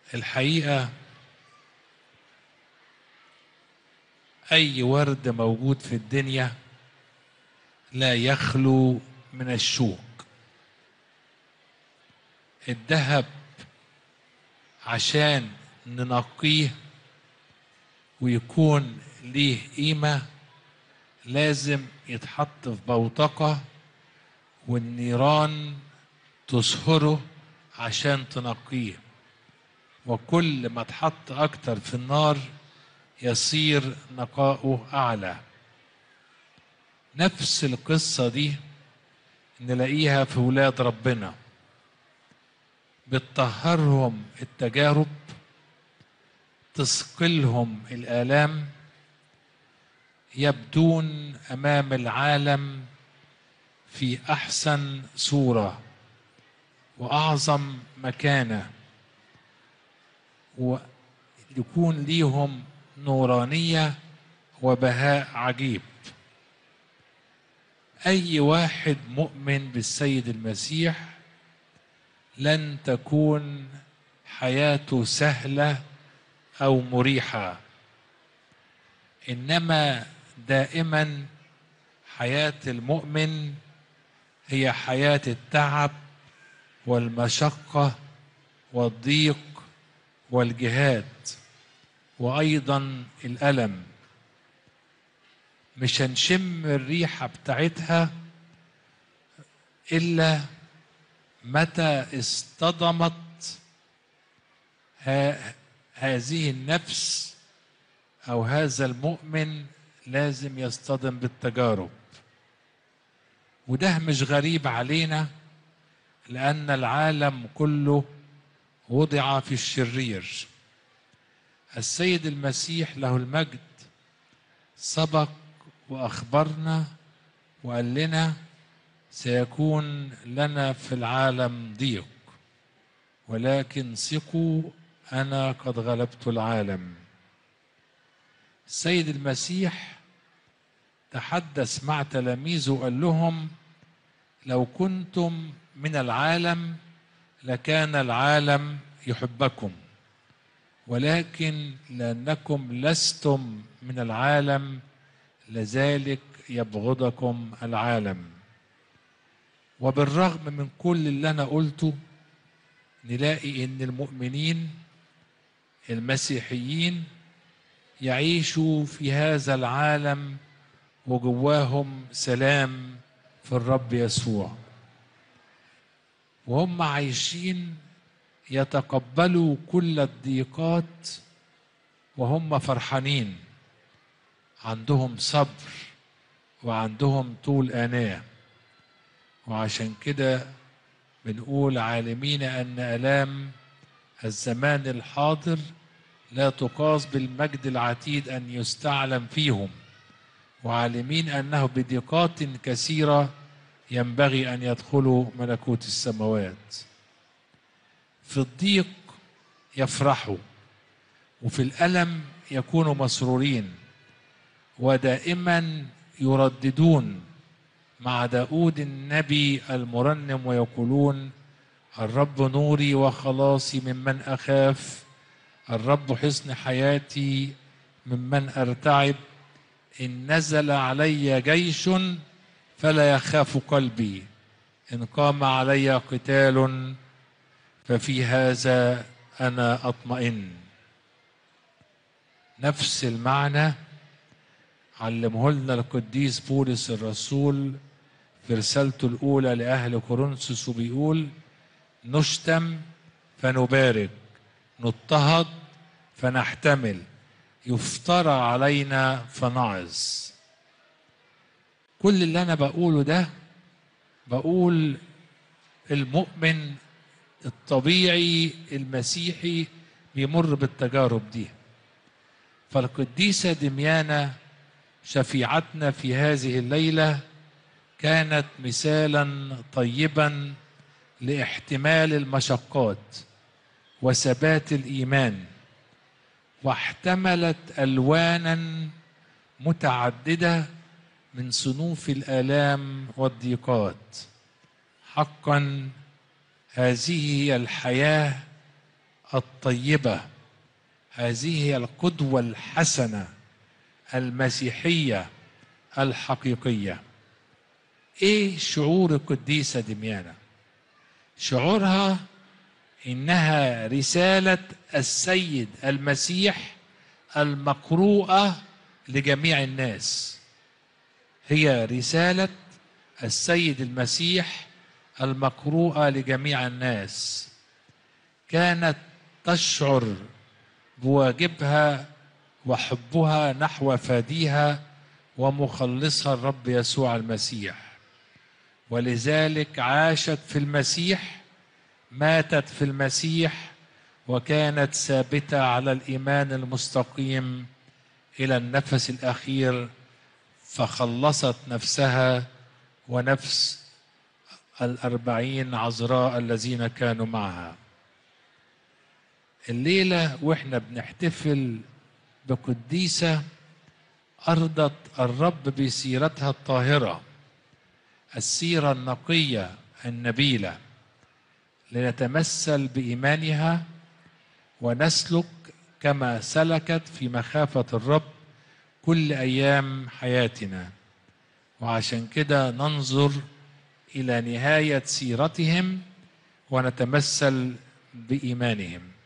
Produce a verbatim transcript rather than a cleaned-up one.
الحقيقة أي ورد موجود في الدنيا لا يخلو من الشوك. الذهب عشان ننقيه ويكون ليه قيمة لازم يتحط في بوتقة والنيران تصهره عشان تنقيه، وكل ما اتحط أكتر في النار يصير نقاؤه أعلى. نفس القصة دي نلاقيها في ولاد ربنا، بتطهرهم التجارب، تثقلهم الآلام، يبدون أمام العالم في أحسن صورة وأعظم مكانة، ويكون ليهم نورانية وبهاء عجيب. أي واحد مؤمن بالسيد المسيح لن تكون حياته سهلة أو مريحة، إنما دائما حياة المؤمن هي حياة التعب والمشقة والضيق والجهاد وأيضا الألم. مش هنشم الريحة بتاعتها إلا متى اصطدمت هذه النفس أو هذا المؤمن، لازم يصطدم بالتجارب. وده مش غريب علينا، لأن العالم كله وضع في الشرير. السيد المسيح له المجد سبق وأخبرنا وقال لنا سيكون لنا في العالم ضيق، ولكن ثقوا أنا قد غلبت العالم. السيد المسيح تحدث مع تلاميذه وقال لهم لو كنتم من العالم لكان العالم يحبكم، ولكن لأنكم لستم من العالم لذلك يبغضكم العالم. وبالرغم من كل اللي أنا قلته نلاقي إن المؤمنين المسيحيين يعيشوا في هذا العالم وجواهم سلام في الرب يسوع، وهم عايشين يتقبلوا كل الضيقات وهم فرحانين، عندهم صبر وعندهم طول أناة. وعشان كده بنقول عالمين أن آلام الزمان الحاضر لا تقاس بالمجد العتيد أن يستعلم فيهم، وعالمين أنه بضيقات كثيرة ينبغي أن يدخلوا ملكوت السماوات. في الضيق يفرحوا، وفي الألم يكونوا مسرورين، ودائما يرددون مع داود النبي المرنم ويقولون الرب نوري وخلاصي ممن أخاف، الرب حصن حياتي ممن أرتعب، إن نزل علي جيش فلا يخاف قلبي، إن قام علي قتال ففي هذا أنا أطمئن. نفس المعنى علمه لنا القديس بولس الرسول في رسالته الأولى لأهل كورنثوس، وبيقول نشتم فنبارك، نضطهد فنحتمل، يفترى علينا فنعظ. كل اللي أنا بقوله ده بقول المؤمن الطبيعي المسيحي بيمر بالتجارب دي. فالقديسة دميانة شفيعتنا في هذه الليلة كانت مثالا طيبا لاحتمال المشقات وثبات الإيمان، واحتملت ألوانا متعددة من صنوف الآلام والضيقات. حقا هذه هي الحياة الطيبة. هذه هي القدوة الحسنة المسيحية الحقيقية. ايه شعور القديسة دميانة؟ شعورها انها رسالة السيد المسيح المقروءة لجميع الناس. هي رسالة السيد المسيح المقروءة لجميع الناس. كانت تشعر بواجبها وحبها نحو فاديها ومخلصها الرب يسوع المسيح، ولذلك عاشت في المسيح، ماتت في المسيح، وكانت ثابتة على الإيمان المستقيم إلى النفس الأخير، فخلصت نفسها ونفس الأربعين عذراء الذين كانوا معها. الليلة وإحنا بنحتفل بقديسة أرضت الرب بسيرتها الطاهرة، السيرة النقية النبيلة، لنتمثل بإيمانها ونسلك كما سلكت في مخافة الرب كل أيام حياتنا. وعشان كده ننظر إلى نهاية سيرتهم ونتمثل بإيمانهم.